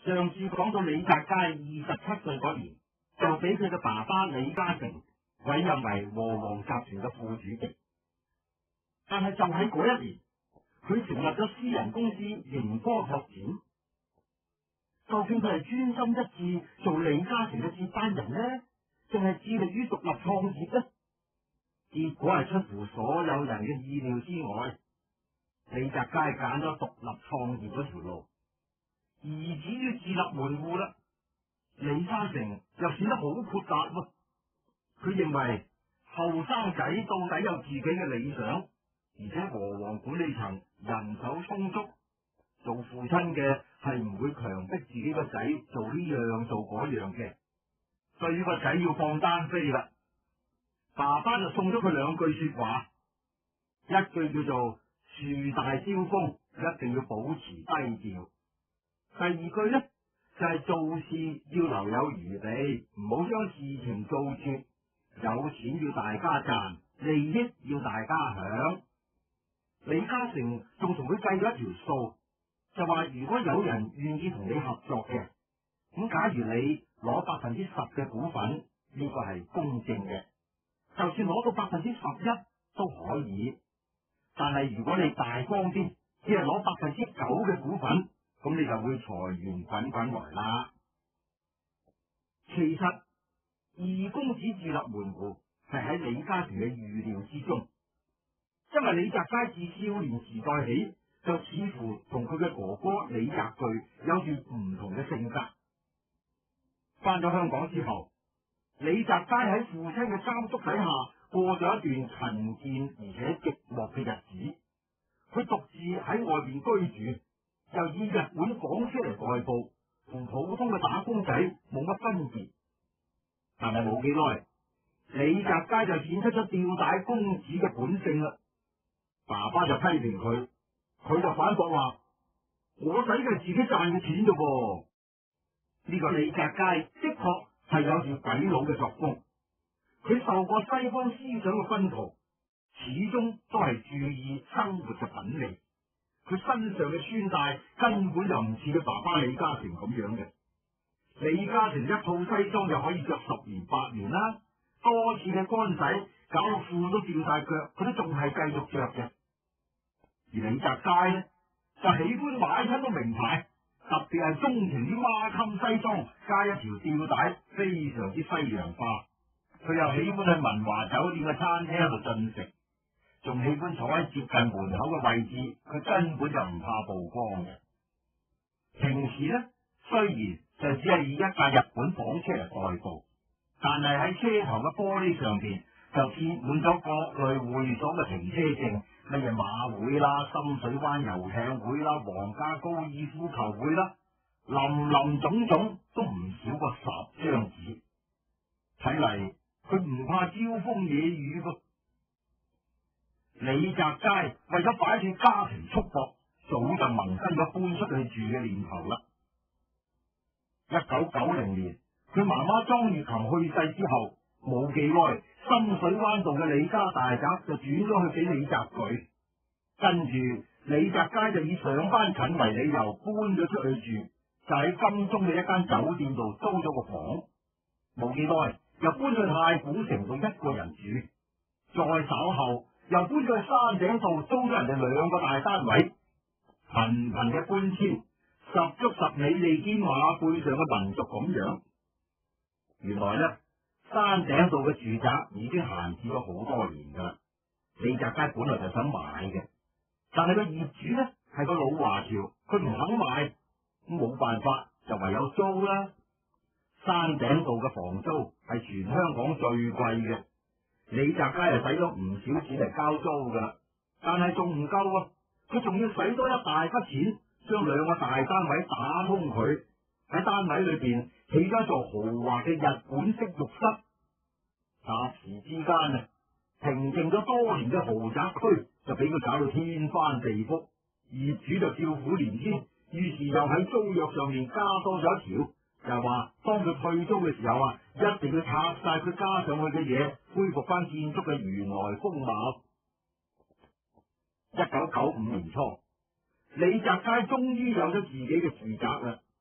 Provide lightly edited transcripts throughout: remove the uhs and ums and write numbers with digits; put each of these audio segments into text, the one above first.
上次講到李澤楷27歲嗰年，就俾佢嘅爸爸李嘉誠委任為和黃集團嘅副主席。但係就喺嗰一年，佢成立咗私人公司盈科拓展。究竟佢係專心一致做李嘉誠嘅接班人呢，定係致力於獨立創業呢？結果係出乎所有人嘅意料之外，李澤楷揀咗獨立創業嗰條路。而至於自立門戶啦，李嘉誠又顯得好豁達喎。佢認為後生仔到底有自己嘅理想，而且和黃管理層人手充足，做父親嘅係唔會強迫自己個仔做呢樣做嗰樣嘅。對於個仔要放單飛啦，爸爸就送咗佢兩句說話，一句叫做樹大招風，一定要保持低調。第二句呢，就係做事要留有餘地，唔好將事情做絕。有錢要大家賺，利益要大家享。李嘉誠仲同佢計咗一條數，就話如果有人願意同你合作嘅，咁假如你攞10%嘅股份，呢個係公正嘅，就算攞到11%都可以。但係如果你大方啲，只係攞9%嘅股份，咁你就會財源滾滾來啦。其實二公子自立門戶係喺李嘉誠嘅預料之中，因為李澤楷自少年時代起就似乎同佢嘅哥哥李澤鉅有住唔同嘅性格。翻咗香港之後，李澤楷喺父親嘅監督底下過咗一段勤儉而且寂寞嘅日子。佢獨自喺外邊居住，又以日本房車嚟代步，同普通嘅打工仔冇乜分別。但係冇幾耐，李澤楷就顯出咗吊帶公子嘅本性啦。爸爸就批評佢，佢就反駁話：我使嘅係自己賺嘅錢啫噃。呢個李澤楷的確係有住鬼佬嘅作風，佢受過西方思想嘅熏陶，始終都係注意生活嘅品味。佢身上嘅穿戴根本就唔似佢爸爸李嘉誠咁樣嘅。李嘉誠一套西裝就可以着10年8年啦，多次嘅乾洗搞到褲都掉晒腳，佢都仲係繼續着嘅。而李澤楷呢，就喜歡買親都名牌，特別係鍾情於孖襟西裝加一條吊帶，非常之西洋化。佢又喜歡去文華酒店嘅餐廳度進食，仲喜歡坐喺接近門口嘅位置，佢根本就唔怕曝光嘅。平時呢，雖然就只係以一架日本房車嚟代步，但係喺車頭嘅玻璃上邊就貼滿咗各類會所嘅停車證，乜嘢馬會啦、深水灣遊艇會啦、皇家高爾夫球會啦，林林總總都唔少過10張紙。睇嚟佢唔怕招風惹雨噃。李澤楷為咗擺脫家庭束縛，早就萌生咗搬出去住嘅念頭啦。1990年，佢媽媽莊月琴去世之後，冇幾耐，深水灣道嘅李家大宅就轉咗去俾李澤鉅。跟住李澤楷就以上班近為理由搬咗出去住，就喺金鐘嘅一間酒店度租咗個房。冇幾耐又搬去太古城度一個人住，再稍後又搬咗去山頂度租咗人哋2個大單位，頻頻嘅搬遷，十足十美利堅馬背上嘅民族咁樣。原來呢，山頂度嘅住宅已經閒置咗好多年噶啦。李澤楷本來就想買嘅，但係個業主呢係個老華僑，佢唔肯買，冇辦法就唯有租啦。山頂度嘅房租係全香港最貴嘅，李澤楷又使咗唔少錢嚟交租噶啦，但係仲唔夠啊！佢仲要使多一大筆錢，將2個大單位打通佢，喺單位裏邊起咗一座豪華嘅日本式浴室。霎時之間啊，平靜咗多年嘅豪宅區就俾佢搞到天翻地覆，業主就叫苦連天，於是又喺租約上面加多咗一條，就係話當佢退租嘅時候啊，一定要拆晒佢加上去嘅嘢，恢復翻建築嘅原來風貌。1995年初，李澤楷終於有咗自己嘅住宅啦。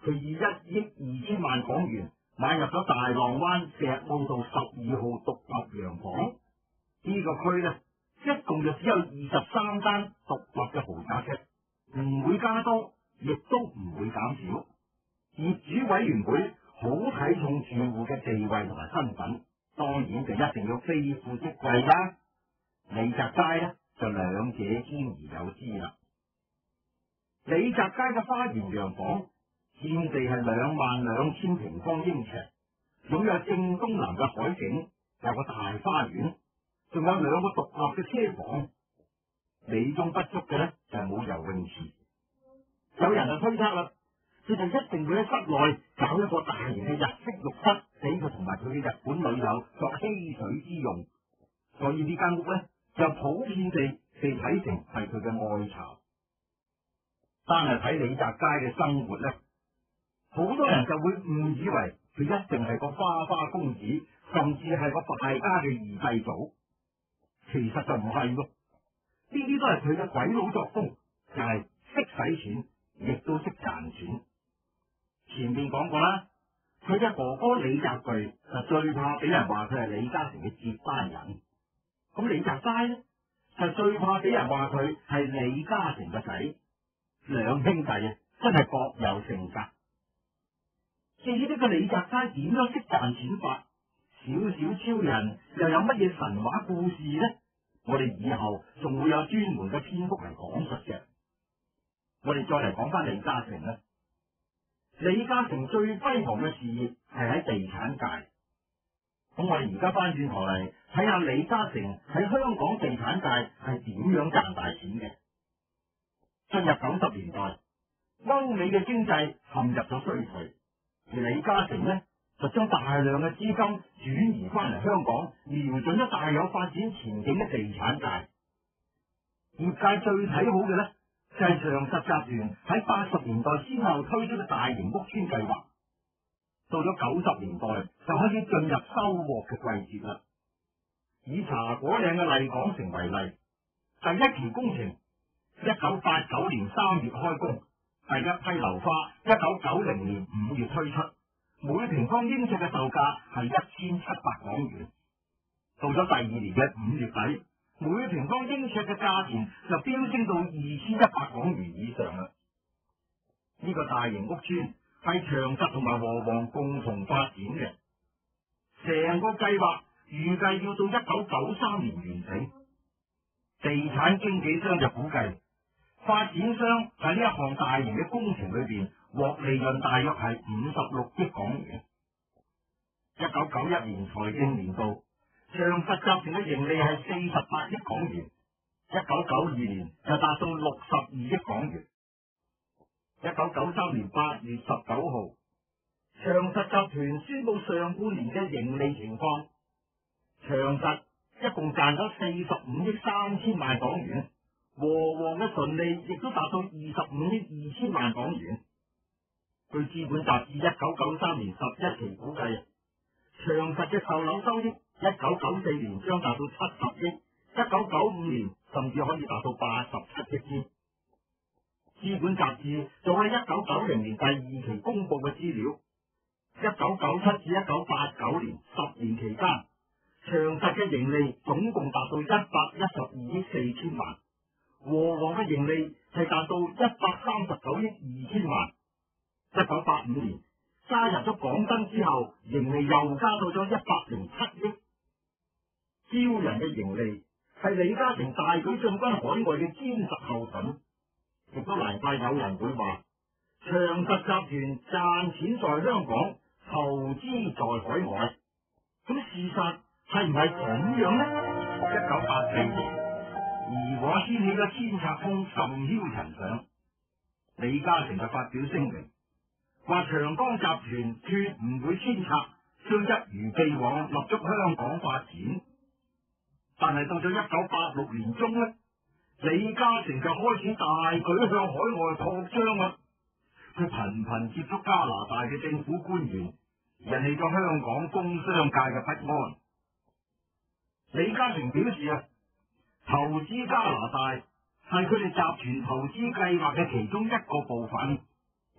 佢以1億2千萬港元買入咗大浪灣石澳道12號獨立洋房。呢個區呢，一共就只有23間獨立嘅豪宅嘅，唔會加多，亦都唔會減少。業主委員會好睇重住戶嘅地位同埋身份，當然就一定要非富即貴啦。李澤楷呢，就兩者兼而有之啦。李澤楷嘅花園洋房佔地係22000平方英尺，擁有正東南嘅海景，有個大花園，仲有2個獨立嘅車房。美中不足嘅呢，就係冇游泳池。有人就推測啦，佢就一定會喺室內搞一個大型嘅日式浴室，俾佢同埋佢嘅日本女友作嬉水之用。所以呢間屋呢，就普遍地被睇成係佢嘅愛巢。單係睇李澤楷嘅生活呢，好多人就會誤以為佢一定係個花花公子，甚至係個敗家嘅二世祖。其實就唔係咯，呢啲都係佢嘅鬼佬作風，就係識使錢，亦都識賺錢。前面講過啦，佢嘅哥哥李澤鉅就最怕俾人話佢係李嘉誠嘅接班人。咁李澤楷呢，就最怕俾人話佢係李嘉誠嘅仔。兩兄弟啊，真係各有性格。至於呢個李澤楷點樣識賺錢法，少少超人又有乜嘢神話故事呢？我哋以後仲會有專門嘅篇幅嚟講述嘅。我哋再嚟講翻李嘉誠啦。李嘉誠最輝煌嘅事業係喺地產界。咁我哋而家翻轉頭嚟睇下李嘉誠喺香港地產界係點樣賺大錢嘅。進入90年代，歐美嘅經濟陷入咗衰退，而李嘉誠呢，就將大量嘅資金轉移翻嚟香港，瞄準咗大有發展前景嘅地產界。業界最睇好嘅呢，就係長實集團喺80年代先後推出嘅大型屋邨計劃。到咗90年代就開始進入收穫嘅季節啦。以茶果嶺嘅麗港城為例，第一期工程1989年3月開工，第一批樓花1990年5月推出，每平方英尺嘅售價係1700港元。到咗第二年嘅5月底，每平方英尺嘅價錢就飆升到2100港元以上啦。呢個大型屋邨係長實同埋和黃共同發展嘅，成個計劃預計要到1993年完成。地產經紀商就估計，發展商喺呢一項大型嘅工程裏邊獲利潤大約係56億港元。1991年財政年度，長實集團嘅盈利係48億港元，1992年就達到62億港元。1993年8月19號，長實集團宣布上半年嘅盈利情況，長實一共賺咗45億3千萬港元，和黃嘅純利亦都達到25億2千萬港元。據資本雜誌1993年11期估計，長實嘅售樓收益1994年將達到70億，1995年甚至可以達到87億添。資本雜誌仲喺1990年第2期公布嘅資料，1997至1989年10年期間，長實嘅盈利總共達到112億4千萬，和黃嘅盈利係達到139億2千萬。1985年加入咗港燈之後，盈利又加到咗107億。驕人嘅盈利係李嘉誠大舉進軍海外嘅堅實後盾，亦都難怪有人會話長實集團賺錢在香港，投資在海外。咁事實係唔係咁樣呢？1984年，如果掀起咗遷冊風甚囂塵上，李嘉誠就發表聲明，話長江集團決唔會遷冊，將一如既往立足香港發展。但係到咗1986年中呢，李嘉誠就開始大舉向海外擴張啦。佢頻頻接觸加拿大嘅政府官員，引起咗香港工商界嘅不安。李嘉誠表示啊，投資加拿大係佢哋集團投資計劃嘅其中一個部分，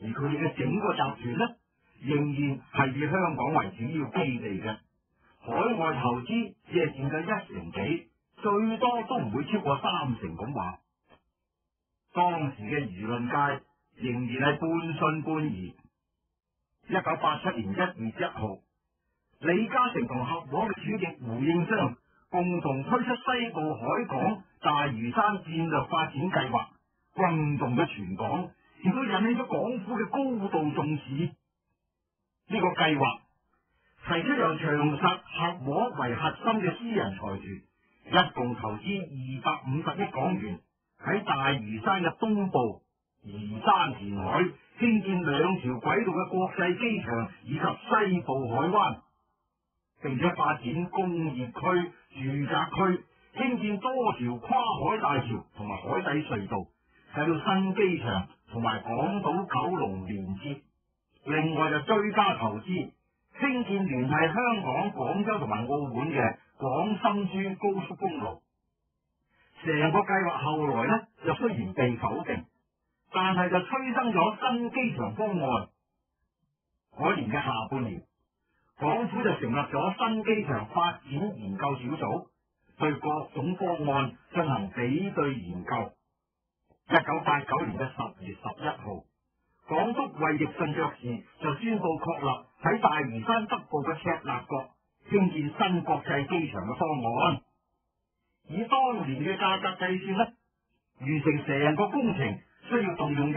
而佢哋嘅整個集團呢，仍然係以香港為主要基地嘅，海外投資只係佔咗1成幾，最多都唔會超過3成咁話。當時嘅輿論界仍然係半信半疑。1987年1月1號，李嘉誠同合和嘅主席胡應湘共同推出西部海港大嶼山戰略發展計劃，轟動咗全港，亦都引起咗港府嘅高度重視。呢個計劃提出由長實、合和為核心嘅私人財團，一共投資250億港元，喺大嶼山嘅東部移山填海，興建2條軌道嘅國際機場以及西部海灣，並且發展工業區、住宅區，興建多條跨海大橋同埋海底隧道，使到新機場同埋港島九龍連接。另外就追加投資，興建聯繫香港、廣州同埋澳門嘅廣深珠高速公路。成個計劃後來呢，就雖然被否定，但係就催生咗新機場方案。嗰年嘅下半年，港府就成立咗新機場發展研究小組，對各種方案進行比對研究。1989年嘅10月11號，港督衛奕信爵士就宣布確立喺大嶼山北部嘅赤鱲角興建新國際機場嘅方案。以當年嘅價格計算呢，完成成個工程需要動用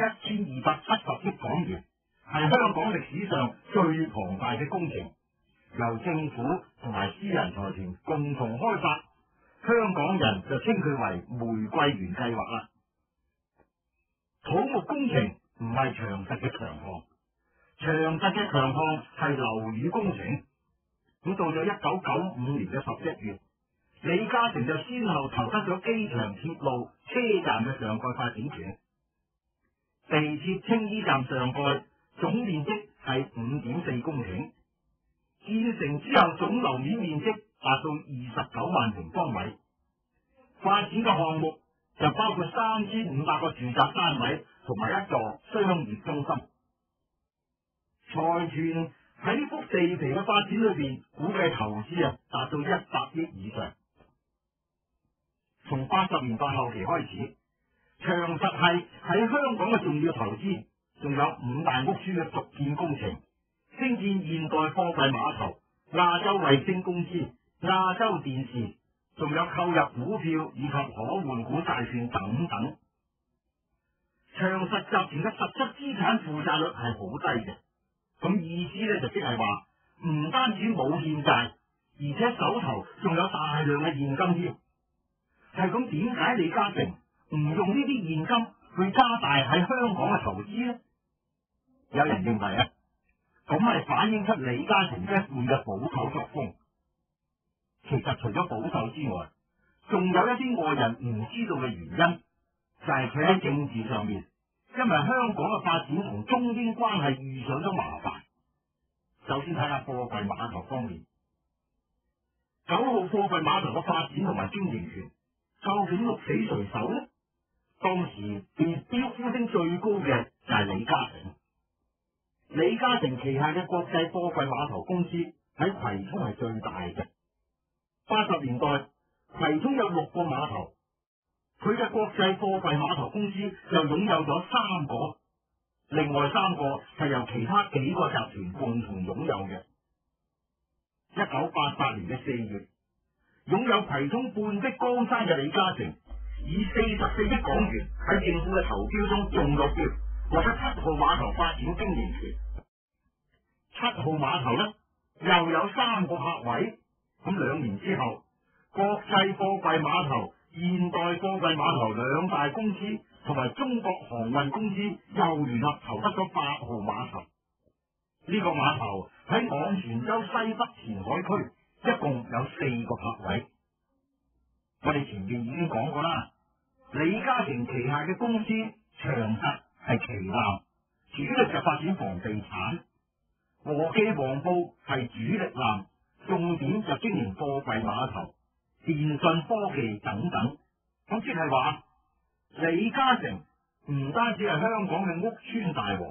1270億港元，係香港歷史上最龐大嘅工程，由政府同埋私人財團共同開發，香港人就稱佢為玫瑰園計劃啦。土木工程唔係長實嘅強項，長實嘅強項係樓宇工程。咁到咗1995年嘅11月，李嘉誠就先後投得咗機場、鐵路、車站嘅上蓋發展權。地鐵青衣站上蓋總面積係5.4公頃，建成之後總樓面面積達到29萬平方米。發展嘅項目就包括3500個住宅單位同埋一座商業中心。財團喺呢幅地皮嘅發展裏邊，估計投資達到100億以上。從80年代後期開始，長實係喺香港嘅重要投資，仲有5大屋邨嘅續建工程，興建現代貨櫃碼頭、亞洲衛星公司、亞洲電視，仲有購入股票以及可換股債券等等。長實集團嘅實質資產負債率係好低嘅，咁意思咧就即係話唔單止冇欠債，而且手頭仲有大量嘅現金添。係咁，點解李嘉誠唔用呢啲現金去加大喺香港嘅投資呢？有人認為啊，咁係反映出李嘉誠一貫嘅保守作風。其實除咗保守之外，仲有一啲外人唔知道嘅原因，就係佢喺政治上面，因為香港嘅發展同中英關係遇上咗麻煩。首先睇下貨櫃碼頭方面，9號貨櫃碼頭嘅發展同埋經營權究竟鹿死誰手呢？當時被標呼聲最高嘅就係李嘉誠。李嘉誠旗下嘅國際貨櫃碼頭公司喺葵涌係最大嘅。80年代，葵涌有6個碼頭，佢嘅國際貨櫃碼頭公司就擁有咗3個，另外3個係由其他幾個集團共同擁有嘅。1988年嘅4月，擁有葵涌半壁江山嘅李嘉誠，以44億港元喺政府嘅投標中中咗標，獲得7號碼頭發展經營權。7號碼頭呢，又有3個客位。咁2年之後，國際貨櫃碼頭、現代貨櫃碼頭2大公司同埋中國航運公司又聯合投得咗8號碼頭。呢個碼頭喺昂船洲西北填海區，一共有4個客位。我哋前面已經講過啦，李嘉誠旗下嘅公司長實係旗艦，主力就發展房地產；和記黃埔係主力艦，重點就經營貨櫃碼頭、電信科技等等。咁即係話，李嘉誠唔單止係香港嘅屋邨大王，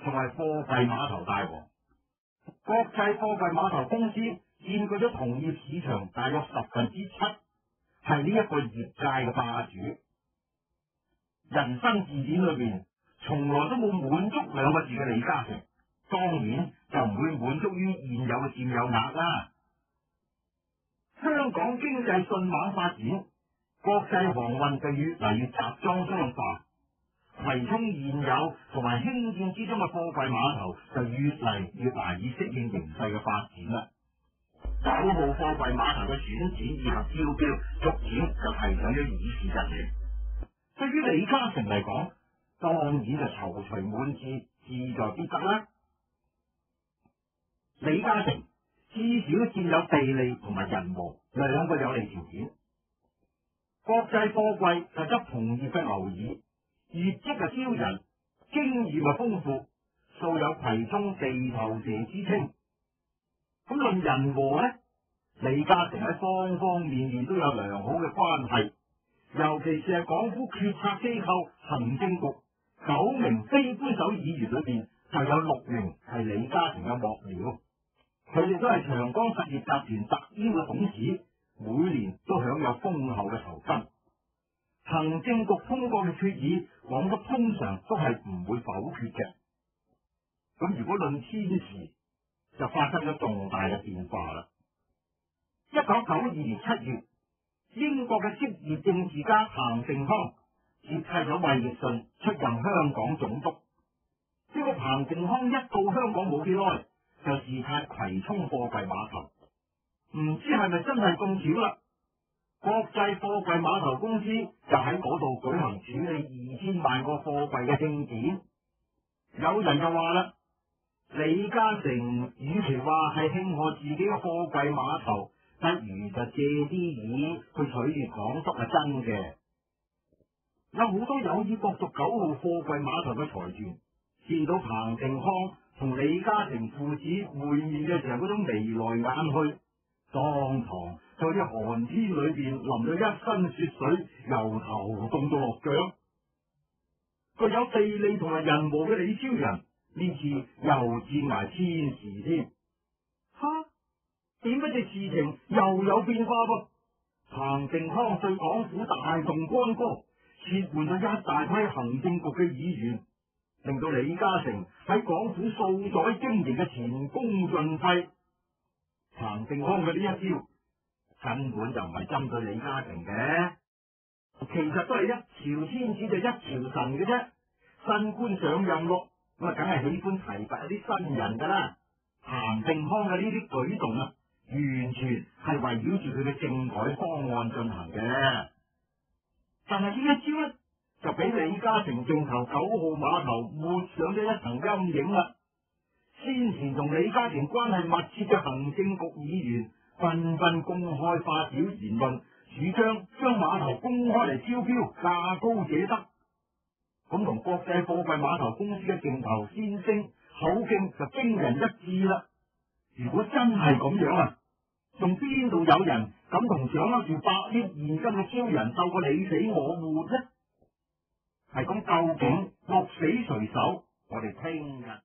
仲係貨櫃碼頭大王。國際貨櫃碼頭公司佔據咗同業市場大約7%，係呢一個業界嘅霸主。人生字典裏邊從來都冇滿足兩個字嘅李嘉誠，當然就唔會滿足於現有嘅佔有額啦。香港經濟迅猛發展，國際航運就越嚟越集裝箱化，葵涌現有同埋興建之中嘅貨櫃碼頭就越嚟越難以適應形勢嘅發展啦。9號貨櫃碼頭嘅選址以及招標，逐漸就提上咗議事日程。對於李嘉誠嚟講，當然就躊躇滿志，志在必得啦。李嘉誠至少佔有地利同埋人和兩個有利條件。國際貨櫃就執同業嘅牛耳，業績就驕人，經驗啊豐富，素有葵涌地頭蛇之稱。咁論人和呢，李嘉誠喺方方面面都有良好嘅關係，尤其是係港府決策機構行政局9名非官守議員裏邊，就有6名係李嘉誠嘅幕僚，佢哋都係長江實業集團特邀嘅董事，每年都享有豐厚嘅酬金。行政局通過嘅決議，港府通常都係唔會否決嘅。咁如果論天時，就發生咗重大嘅變化啦。1992年7月，英國嘅職業政治家彭定康接替咗衛奕信出任香港總督。呢個彭定康一到香港冇幾耐，就視察葵涌貨櫃碼頭，唔知係咪真係咁巧啦？國際貨櫃碼頭公司就喺嗰度舉行處理2000萬個貨櫃嘅慶典。有人就話啦，李嘉誠與其話係慶賀自己嘅貨櫃碼頭，不如就借啲意去取悅港督係真嘅。有好多有意角逐9號貨櫃碼頭嘅財團，見到彭定康同李嘉誠父子會面嘅時候嗰種眉來眼去，當堂就喺寒天裏邊淋咗一身雪水，由頭凍到落腳。具有地利同埋人和嘅李超人呢次又佔埋天時添。哈，點解隻事情又有變化噃？彭定康對港府大動干戈，撤換咗一大批行政局嘅議員，令到李嘉誠喺港府數載經營嘅前功盡廢。彭定康嘅呢一招根本就唔係針對李嘉誠嘅，其實都係一朝天子就一朝臣嘅啫。新官上任咯，咁啊梗係喜歡提拔一啲新人噶啦。彭定康嘅呢啲舉動啊，完全係圍繞住佢嘅政改方案進行嘅。但係呢一招咧，就俾李嘉誠競投9號碼頭抹上咗一層陰影啦。先前同李嘉誠關係密切嘅行政局議員紛紛公開發表言論，主張將碼頭公開嚟招標，價高者得。咁同國際貨櫃碼頭公司嘅競投先聲口徑就驚人一致啦。如果真係咁樣啊，仲邊度有人敢同掌握住100億現金嘅超人鬥個你死我活呢？係咁，究竟鹿死誰手？我哋聽日